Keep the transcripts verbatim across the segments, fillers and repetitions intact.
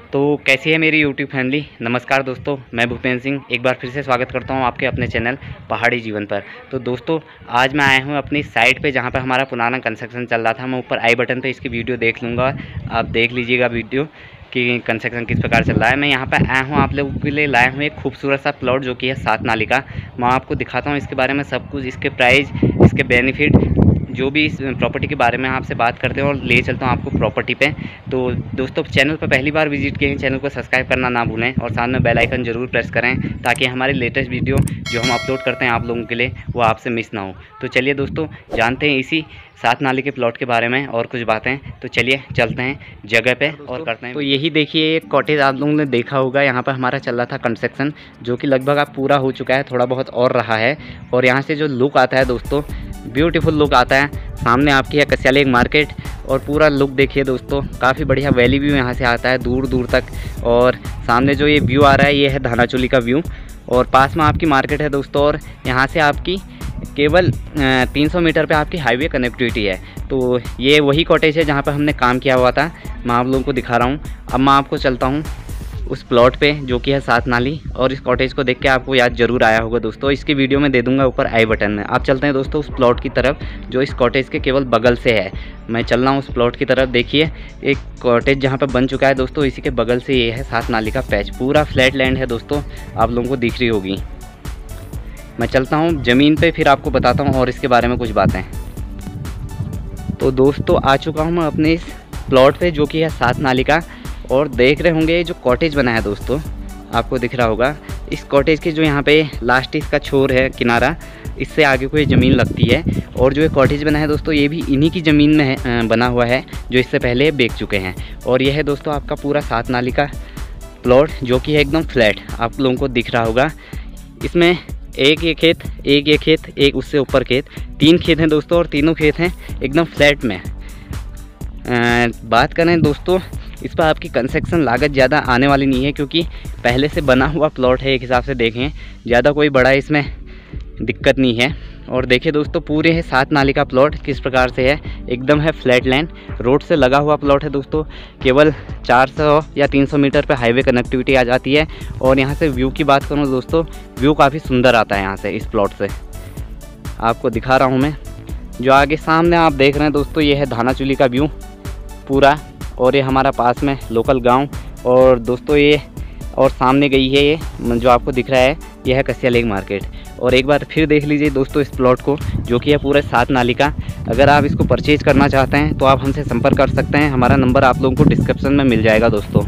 तो कैसी है मेरी यूट्यूब फैमिली। नमस्कार दोस्तों, मैं भूपेंद्र सिंह एक बार फिर से स्वागत करता हूं आपके अपने चैनल पहाड़ी जीवन पर। तो दोस्तों आज मैं आया हूं अपनी साइट पे जहां पर हमारा पुराना कंस्ट्रक्शन चल रहा था। मैं ऊपर आई बटन पे इसकी वीडियो देख लूँगा, आप देख लीजिएगा वीडियो कि कंस्ट्रक्शन किस प्रकार चल रहा है। मैं यहाँ पर आया हूँ, आप लोगों के लिए लाया हूँ एक खूबसूरत सा प्लॉट जो कि है सात नाली का। मैं आपको दिखाता हूँ इसके बारे में सब कुछ, इसके प्राइस, इसके बेनिफिट, जो भी इस प्रॉपर्टी के बारे में आपसे बात करते हैं और ले चलता हूँ आपको प्रॉपर्टी पे। तो दोस्तों चैनल पर पहली बार विजिट किए हैं, चैनल को सब्सक्राइब करना ना भूलें और साथ में बेल आइकन जरूर प्रेस करें ताकि हमारे लेटेस्ट वीडियो जो हम अपलोड करते हैं आप लोगों के लिए वो आपसे मिस ना हो। तो चलिए दोस्तों जानते हैं इसी सात नाली के प्लॉट के बारे में और कुछ बातें। तो चलिए चलते हैं जगह पे और करते हैं। तो यही देखिए एक कॉटेज आप लोगों ने देखा होगा, यहाँ पर हमारा चल रहा था कंस्ट्रक्शन जो कि लगभग अब पूरा हो चुका है, थोड़ा बहुत और रहा है। और यहाँ से जो लुक आता है दोस्तों, ब्यूटीफुल लुक आता है। सामने आपकी है कस्या लेक मार्केट और पूरा लुक देखिए दोस्तों, काफ़ी बढ़िया वैली व्यू यहाँ से आता है दूर दूर तक। और सामने जो ये व्यू आ रहा है ये है धानाचोली का व्यू और पास में आपकी मार्केट है दोस्तों। और यहाँ से आपकी केवल तीन सौ मीटर पे आपकी हाईवे कनेक्टिविटी है। तो ये वही कॉटेज है जहाँ पर हमने काम किया हुआ था, मैं आप लोगों को दिखा रहा हूँ। अब मैं आपको चलता हूँ उस प्लॉट पे जो कि है सात नाली, और इस कॉटेज को देख के आपको याद जरूर आया होगा दोस्तों। इसकी वीडियो में दे दूंगा ऊपर आई बटन में। आप चलते हैं दोस्तों उस प्लॉट की तरफ जो इस कॉटेज के केवल बगल से है। मैं चल रहा हूँ उस प्लॉट की तरफ। देखिए एक कॉटेज जहाँ पर बन चुका है दोस्तों, इसी के बगल से ये है सात नाली का पैच। पूरा फ्लैट लैंड है दोस्तों, आप लोगों को दिख रही होगी। मैं चलता हूँ ज़मीन पे, फिर आपको बताता हूँ और इसके बारे में कुछ बातें। तो दोस्तों आ चुका हूँ मैं अपने इस प्लॉट पे जो कि है सात नाली का, और देख रहे होंगे जो कॉटेज बना है दोस्तों, आपको दिख रहा होगा। इस कॉटेज के जो यहाँ पे लास्ट इसका छोर है किनारा, इससे आगे को ये ज़मीन लगती है। और जो ये कॉटेज बना है दोस्तों ये भी इन्हीं की ज़मीन में है, बना हुआ है, जो इससे पहले बेच चुके हैं। और यह है दोस्तों आपका पूरा सात नाली का प्लॉट जो कि है एकदम फ्लैट, आप लोगों को दिख रहा होगा। इसमें एक ये खेत, एक ये खेत, एक उससे ऊपर खेत, तीन खेत हैं दोस्तों और तीनों खेत हैं एकदम फ्लैट में। आ, बात करें दोस्तों इस पर आपकी कंस्ट्रक्शन लागत ज़्यादा आने वाली नहीं है क्योंकि पहले से बना हुआ प्लॉट है। एक हिसाब से देखें ज़्यादा कोई बड़ा इसमें दिक्कत नहीं है। और देखिए दोस्तों पूरे है सात नाली का प्लॉट किस प्रकार से है, एकदम है फ्लैट लैंड, रोड से लगा हुआ प्लॉट है दोस्तों। केवल चार सौ या तीन सौ मीटर पे हाईवे कनेक्टिविटी आ जाती है। और यहाँ से व्यू की बात करूँ दोस्तों, व्यू काफ़ी सुंदर आता है यहाँ से, इस प्लॉट से आपको दिखा रहा हूँ मैं। जो आगे सामने आप देख रहे हैं दोस्तों ये है धानाचोली का व्यू पूरा, और ये हमारा पास में लोकल गांव। और दोस्तों ये और सामने गई है ये जो आपको दिख रहा है, ये है कस्या लेक मार्केट। और एक बार फिर देख लीजिए दोस्तों इस प्लॉट को जो कि है पूरे सात नाली का। अगर आप इसको परचेज़ करना चाहते हैं तो आप हमसे संपर्क कर सकते हैं, हमारा नंबर आप लोगों को डिस्क्रिप्शन में मिल जाएगा दोस्तों।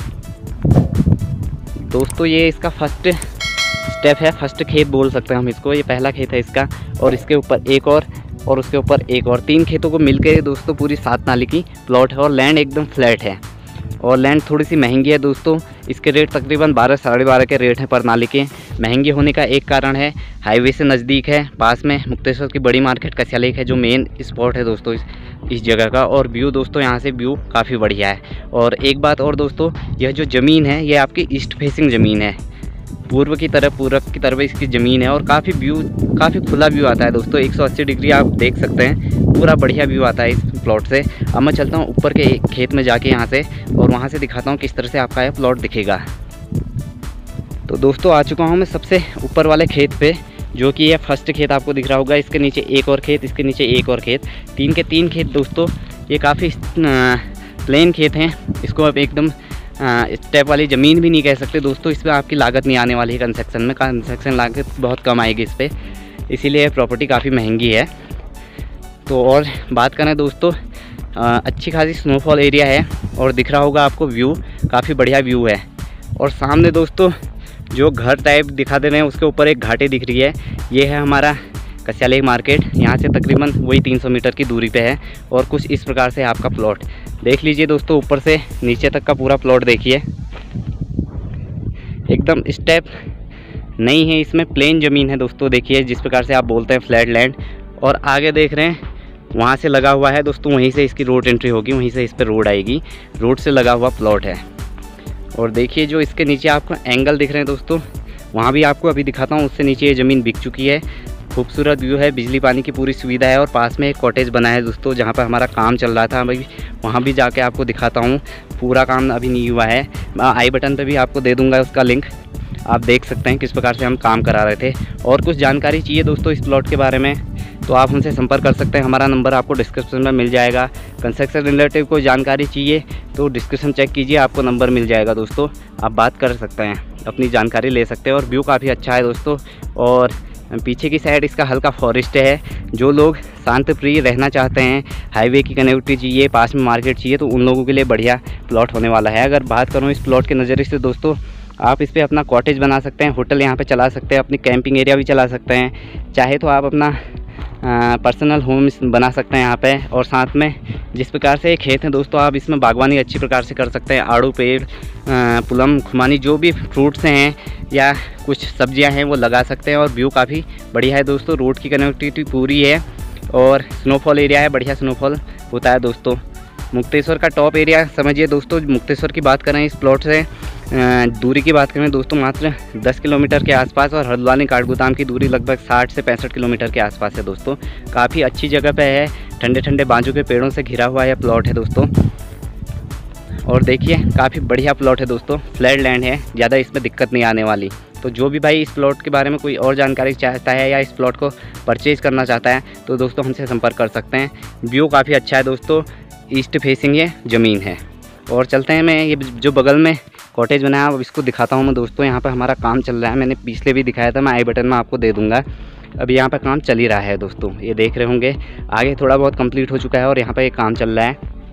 दोस्तों ये इसका फर्स्ट स्टेप है, फर्स्ट खेत बोल सकते हैं हम इसको, ये पहला खेत है इसका। और इसके ऊपर एक और और उसके ऊपर एक और, तीन खेतों को मिलकर दोस्तों पूरी सात नाली की प्लॉट है। और लैंड एकदम फ्लैट है और लैंड थोड़ी सी महंगी है दोस्तों। इसके रेट तकरीबन बारह साढ़े बारह के रेट हैं पर नाली के। महंगी होने का एक कारण है हाईवे से नज़दीक है, पास में मुक्तेश्वर की बड़ी मार्केट कस्या लेक है जो मेन स्पॉट है दोस्तों इस इस जगह का। और व्यू दोस्तों यहाँ से व्यू काफ़ी बढ़िया है। और एक बात और दोस्तों, यह जो ज़मीन है ये आपकी ईस्ट फेसिंग ज़मीन है, पूर्व की तरफ पूरब की तरफ इसकी ज़मीन है। और काफ़ी व्यू काफ़ी खुला व्यू आता है दोस्तों, एक सौ अस्सी डिग्री आप देख सकते हैं, पूरा बढ़िया व्यू आता है इस प्लॉट से। अब मैं चलता हूँ ऊपर के एक खेत में जाके यहाँ से, और वहाँ से दिखाता हूँ किस तरह से आपका यह प्लॉट दिखेगा। तो दोस्तों आ चुका हूँ मैं सबसे ऊपर वाले खेत पे जो कि यह फर्स्ट खेत आपको दिख रहा होगा। इसके नीचे एक और खेत, इसके नीचे एक और खेत, तीन के तीन खेत दोस्तों। ये काफ़ी प्लेन खेत हैं, इसको अब एकदम स्टेप वाली ज़मीन भी नहीं कह सकते दोस्तों। इसमें आपकी लागत नहीं आने वाली है कंस्ट्रक्शन में, कंस्ट्रक्शन लागत बहुत कम आएगी इस पर, इसीलिए प्रॉपर्टी काफ़ी महंगी है। तो और बात करें दोस्तों, अच्छी खासी स्नोफॉल एरिया है और दिख रहा होगा आपको व्यू, काफ़ी बढ़िया व्यू है। और सामने दोस्तों जो घर टाइप दिखा दे रहे हैं उसके ऊपर एक घाटी दिख रही है, ये है हमारा कस्या लेक मार्केट। यहाँ से तकरीबन वही तीन सौ मीटर की दूरी पे है। और कुछ इस प्रकार से आपका प्लॉट देख लीजिए दोस्तों, ऊपर से नीचे तक का पूरा प्लॉट देखिए, एकदम स्टेप नहीं है इसमें, प्लेन ज़मीन है दोस्तों। देखिए जिस प्रकार से आप बोलते हैं फ्लैट लैंड। और आगे देख रहे हैं वहाँ से लगा हुआ है दोस्तों, वहीं से इसकी रोड एंट्री होगी, वहीं से इस पर रोड आएगी, रोड से लगा हुआ प्लॉट है। और देखिए जो इसके नीचे आपको एंगल दिख रहे हैं दोस्तों, वहाँ भी आपको अभी दिखाता हूँ, उससे नीचे ये ज़मीन बिक चुकी है। खूबसूरत व्यू है, बिजली पानी की पूरी सुविधा है। और पास में एक कॉटेज बना है दोस्तों जहाँ पर हमारा काम चल रहा था, अभी वहाँ भी जाके आपको दिखाता हूँ। पूरा काम अभी नहीं हुआ है, मैं आई बटन पे भी आपको दे दूँगा उसका लिंक, आप देख सकते हैं किस प्रकार से हम काम करा रहे थे। और कुछ जानकारी चाहिए दोस्तों इस प्लॉट के बारे में तो आप हमसे संपर्क कर सकते हैं, हमारा नंबर आपको डिस्क्रिप्शन में मिल जाएगा। कंस्ट्रक्शन रिलेटेड कोई जानकारी चाहिए तो डिस्क्रिप्शन चेक कीजिए, आपको नंबर मिल जाएगा दोस्तों, आप बात कर सकते हैं, अपनी जानकारी ले सकते हैं। और व्यू काफ़ी अच्छा है दोस्तों, और पीछे की साइड इसका हल्का फॉरेस्ट है। जो लोग शांत प्रिय रहना चाहते हैं, हाईवे की कनेक्टिविटी चाहिए, पास में मार्केट चाहिए, तो उन लोगों के लिए बढ़िया प्लॉट होने वाला है। अगर बात करूँ इस प्लॉट के नज़रिए से दोस्तों, आप इस पर अपना कॉटेज बना सकते हैं, होटल यहाँ पे चला सकते हैं, अपनी कैंपिंग एरिया भी चला सकते हैं, चाहे तो आप अपना पर्सनल होम बना सकते हैं यहाँ पे। और साथ में जिस प्रकार से खेत हैं दोस्तों, आप इसमें बागवानी अच्छी प्रकार से कर सकते हैं। आड़ू पेड़, पुलम, खुमानी, जो भी फ्रूट्स हैं या कुछ सब्जियां हैं वो लगा सकते हैं। और व्यू काफ़ी बढ़िया है दोस्तों, रोड की कनेक्टिविटी पूरी है और स्नोफॉल एरिया है, बढ़िया स्नोफॉल होता है दोस्तों। मुक्तेश्वर का टॉप एरिया समझिए दोस्तों। मुक्तेश्वर की बात करें इस प्लॉट से दूरी की बात करें दोस्तों, मात्र दस किलोमीटर के आसपास, और हल्द्वानी काठगोदाम की दूरी लगभग साठ से पैंसठ किलोमीटर के आसपास है दोस्तों। काफ़ी अच्छी जगह पे है, ठंडे ठंडे बाजू के पेड़ों से घिरा हुआ यह प्लॉट है दोस्तों। और देखिए काफ़ी बढ़िया प्लॉट है दोस्तों, फ्लैट लैंड है, ज़्यादा इसमें दिक्कत नहीं आने वाली। तो जो भी भाई इस प्लॉट के बारे में कोई और जानकारी चाहता है या इस प्लॉट को परचेज़ करना चाहता है तो दोस्तों हमसे संपर्क कर सकते हैं। व्यू काफ़ी अच्छा है दोस्तों, ईस्ट फेसिंग ये ज़मीन है। और चलते हैं, मैं ये जो बगल में कॉटेज बनाया अब इसको दिखाता हूँ मैं दोस्तों। यहाँ पर हमारा काम चल रहा है, मैंने पिछले भी दिखाया था, मैं आई बटन में आपको दे दूँगा। अभी यहाँ पर काम चल ही रहा है दोस्तों, ये देख रहे होंगे, आगे थोड़ा बहुत कंप्लीट हो चुका है और यहाँ पर एक काम चल रहा है।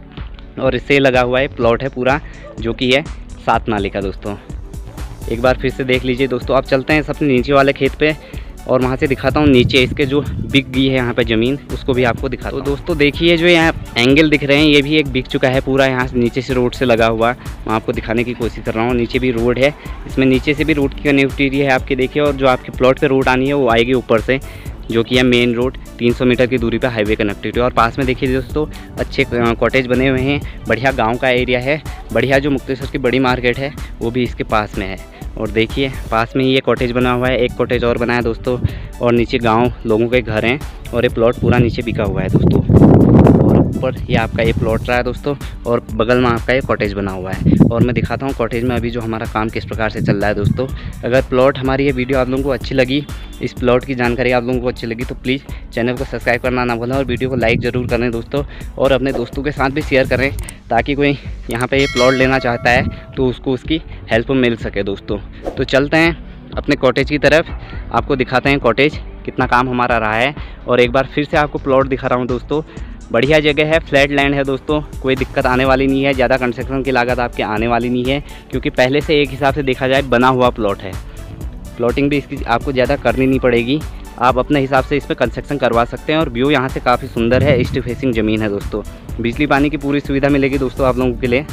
और इससे लगा हुआ है प्लॉट है पूरा, जो कि है सात नाले का दोस्तों। एक बार फिर से देख लीजिए दोस्तों। आप चलते हैं सबसे नीचे वाले खेत पे और वहाँ से दिखाता हूँ नीचे इसके जो बिक गई है यहाँ पे ज़मीन, उसको भी आपको दिखाता हूँ। तो दोस्तों देखिए जो यहाँ एंगल दिख रहे हैं ये भी एक बिक चुका है पूरा, यहाँ से नीचे से रोड से लगा हुआ, मैं आपको दिखाने की कोशिश कर रहा हूँ। नीचे भी रोड है, इसमें नीचे से भी रोड की कनेक्टिविटी है आपकी, देखिए। और जो आपके प्लॉट पे रोड आनी है वो आएगी ऊपर से, जो कि है मेन रोड, तीन सौ मीटर की दूरी पर हाईवे कनेक्टिविटी। और पास में देखिए दोस्तों अच्छे कॉटेज बने हुए हैं, बढ़िया गाँव का एरिया है, बढ़िया। जो मुक्तेश्वर की बड़ी मार्केट है वो भी इसके पास में है। और देखिए पास में ही ये कॉटेज बना हुआ है, एक कॉटेज और बना है दोस्तों, और नीचे गांव लोगों के घर हैं और ये प्लॉट पूरा नीचे बिका हुआ है दोस्तों। और ऊपर ये आपका ये प्लॉट रहा है दोस्तों, और बगल में आपका ये कॉटेज बना हुआ है। और मैं दिखाता हूँ कॉटेज में अभी जो हमारा काम किस प्रकार से चल रहा है दोस्तों। अगर प्लॉट हमारी ये वीडियो आप लोगों को अच्छी लगी, इस प्लॉट की जानकारी आप लोगों को अच्छी लगी, तो प्लीज़ चैनल को सब्सक्राइब करना ना भूलें और वीडियो को लाइक ज़रूर करें दोस्तों। और अपने दोस्तों के साथ भी शेयर करें, ताकि कोई यहाँ पे ये प्लॉट लेना चाहता है तो उसको उसकी हेल्प मिल सके दोस्तों। तो चलते हैं अपने कॉटेज की तरफ, आपको दिखाते हैं कॉटेज कितना काम हमारा रहा है। और एक बार फिर से आपको प्लॉट दिखा रहा हूँ दोस्तों, बढ़िया जगह है, फ्लैट लैंड है दोस्तों, कोई दिक्कत आने वाली नहीं है, ज़्यादा कंस्ट्रक्शन की लागत आपके आने वाली नहीं है, क्योंकि पहले से एक हिसाब से देखा जाए बना हुआ प्लॉट है। प्लॉटिंग भी इसकी आपको ज़्यादा करनी नहीं पड़ेगी, आप अपने हिसाब से इस पर कंस्ट्रक्शन करवा सकते हैं। और व्यू यहाँ से काफ़ी सुंदर है, ईस्ट फेसिंग ज़मीन है दोस्तों, बिजली पानी की पूरी सुविधा मिलेगी दोस्तों आप लोगों के लिए।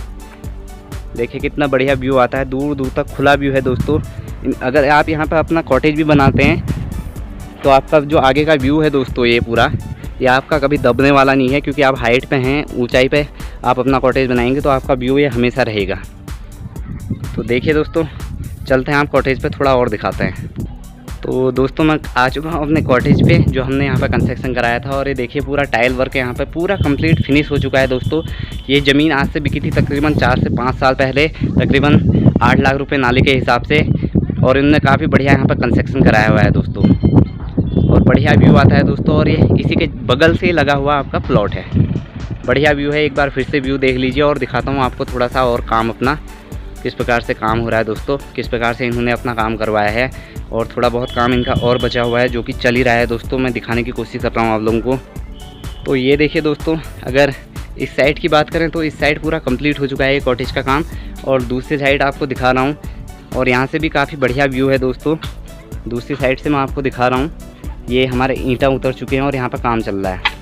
देखिए कितना बढ़िया व्यू आता है, दूर दूर तक खुला व्यू है दोस्तों। अगर आप यहाँ पर अपना कॉटेज भी बनाते हैं तो आपका जो आगे का व्यू है दोस्तों ये पूरा, ये आपका कभी दबने वाला नहीं है, क्योंकि आप हाइट पे हैं, ऊंचाई पे आप अपना कॉटेज बनाएंगे तो आपका व्यू ये हमेशा रहेगा। तो देखिए दोस्तों, चलते हैं आप कॉटेज पे थोड़ा और दिखाते हैं। तो दोस्तों मैं आ चुका हूँ अपने कॉटेज पे, जो हमने यहाँ पर कंस्ट्रक्शन कराया था। और ये देखिए पूरा टाइल वर्क यहाँ पे पूरा कंप्लीट फिनिश हो चुका है दोस्तों। ये ज़मीन आज से बिकी थी तकरीबन चार से पाँच साल पहले, तकरीबन आठ लाख रुपए नाले के हिसाब से। और इन्होंने काफ़ी बढ़िया यहाँ पर कंस्ट्रक्शन कराया हुआ है दोस्तों, और बढ़िया व्यू आता है दोस्तों। और ये इसी के बगल से लगा हुआ आपका प्लॉट है, बढ़िया व्यू है। एक बार फिर से व्यू देख लीजिए और दिखाता हूँ आपको थोड़ा सा और काम अपना किस प्रकार से काम हो रहा है दोस्तों, किस प्रकार से इन्होंने अपना काम करवाया है। और थोड़ा बहुत काम इनका और बचा हुआ है जो कि चल ही रहा है दोस्तों, मैं दिखाने की कोशिश कर रहा हूँ आप लोगों को। तो ये देखिए दोस्तों, अगर इस साइड की बात करें तो इस साइड पूरा कंप्लीट हो चुका है ये कॉटेज का काम, और दूसरी साइड आपको दिखा रहा हूँ। और यहाँ से भी काफ़ी बढ़िया व्यू है दोस्तों, दूसरी साइड से मैं आपको दिखा रहा हूँ। ये हमारे ईंटा उतर चुके हैं और यहाँ पर काम चल रहा है,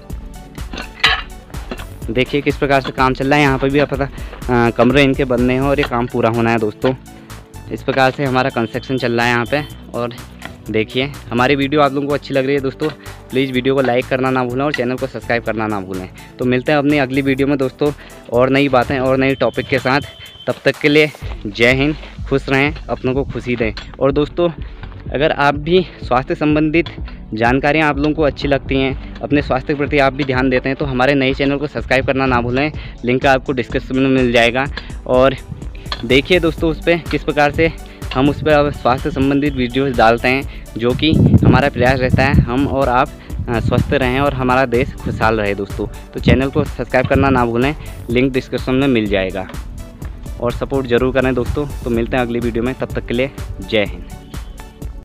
देखिए किस प्रकार से काम चल रहा है। यहाँ पर भी पता कमरे इनके बनने हैं और ये काम पूरा होना है दोस्तों। इस प्रकार से हमारा कंस्ट्रक्शन चल रहा है यहाँ पे। और देखिए हमारी वीडियो आप लोगों को अच्छी लग रही है दोस्तों, प्लीज़ वीडियो को लाइक करना ना भूलें और चैनल को सब्सक्राइब करना ना भूलें। तो मिलते हैं अपनी अगली वीडियो में दोस्तों, और नई बातें और नई टॉपिक के साथ। तब तक के लिए जय हिंद, खुश रहें, अपनों को खुशी दें। और दोस्तों अगर आप भी स्वास्थ्य संबंधित जानकारियाँ आप लोगों को अच्छी लगती हैं, अपने स्वास्थ्य के प्रति आप भी ध्यान देते हैं, तो हमारे नए चैनल को सब्सक्राइब करना ना भूलें। लिंक आपको डिस्क्रिप्शन में मिल जाएगा। और देखिए दोस्तों, उस पर किस प्रकार से हम उस पर स्वास्थ्य संबंधित वीडियोस डालते हैं, जो कि हमारा प्रयास रहता है हम और आप स्वस्थ रहें और हमारा देश खुशहाल रहे दोस्तों। तो चैनल को सब्सक्राइब करना ना भूलें, लिंक डिस्क्रिप्शन में मिल जाएगा। और सपोर्ट ज़रूर करें दोस्तों। तो मिलते हैं अगली वीडियो में, तब तक के लिए जय हिंद।